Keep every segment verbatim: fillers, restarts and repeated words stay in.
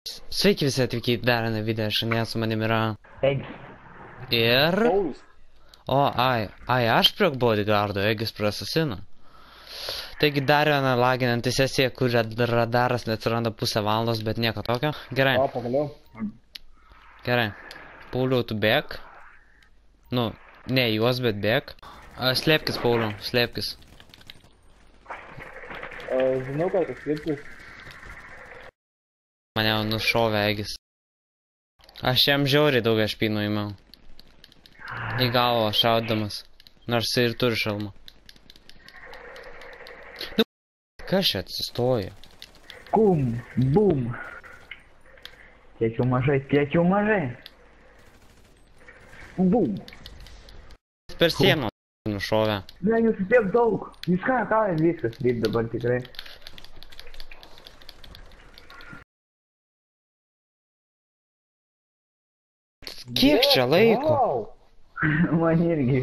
Sveiki visi atvykę į dar vieną video, šiandien su manim yra... Egis. Ir... Paulius. O, ai, ai, aš prie bodyguardo, Egis prie asasino. Taigi dar viena laginanti sesija, kur radaras neatsiranda pusę valandos, bet nieko tokio. Gerai. O, pagaliau. Gerai. Pauliau, tu bėk. Nu, ne juos, bet bėk. A, slėpkis, Pauliau, slėpkis. A, žinau, kad tas slėpkis. Mane jau nušovė Egis. Aš jam žiauriai daug špynų įmiau. Į galvą šaudamas. Nors jis ir turi šalmą. Nu, kas čia atsistoja? Kum, bum. Kiek jau mažai, kiek jau mažai. Bum. Per sieną nušovė. Ne, jūs tiek daug. Jūs ką, ką viskas vyk dabar tikrai. Kiek čia laiko? Wow. Man irgi.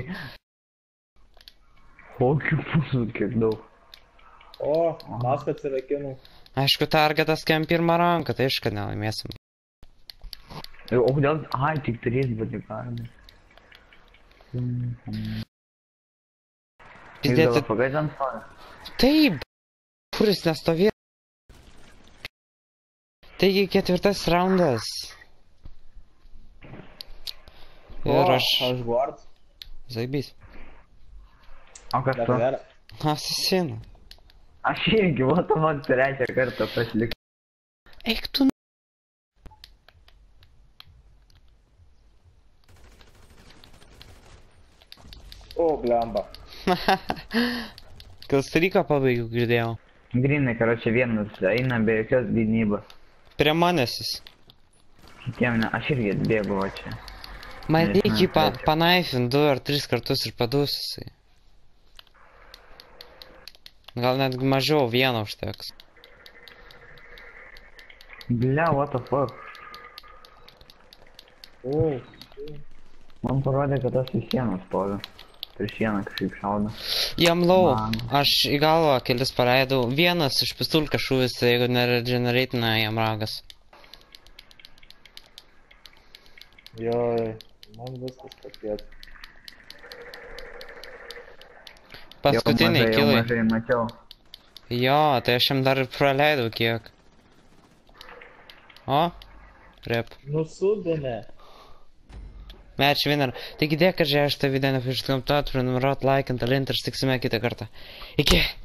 Kokių pusų, kiek daug. O, maską atsirakinu. Aišku, targetas kem pirmą ranką, tai aišku, nelaimėsim. O kodėl, ai, tik trys bodyguardai. Pidėti... Pagaidant stovi. Taip! Kuris nestovėjo? Taigi ketvirtas raundas. Ir aš... Aš guard. Zaibys. O kas tu? Asasino. Aš irgi, va to man trečią kartą pasilik. Eik tu... O, blemba. Kalstryką pabaigiau, girdėjau. Grinai, karočią vienas eina be jokios gynybos. Prie manęs jis. Kitiem ne, aš irgi atbėgu va čia. Man reikia pa, panaifint du ar tris kartus ir padus jisai. Gal net mažiau vieno užteks. Bля, what the fuck. O. Man parodė, kad aš į sieną stoviu. Prieš sieną kažkaip šaudo. Jam lau, Man. aš į galvą kelis paleidau. Vienas iš pistulka šūvis, jeigu neregeneratina jam ragas. Joj, man viskas paties. Paskutiniai Jau kilai. mažai, jau mažai mačiau. Jo, tai aš jam dar ir praleidau kiek. O, rep. Nusudėme. Match winner. Taigi dėkui, kad žiūrėjote šitą video, nepamirškite komentuoti, prenumeruoti, laikinti, dalinti ir susitiksime kitą kartą. Iki!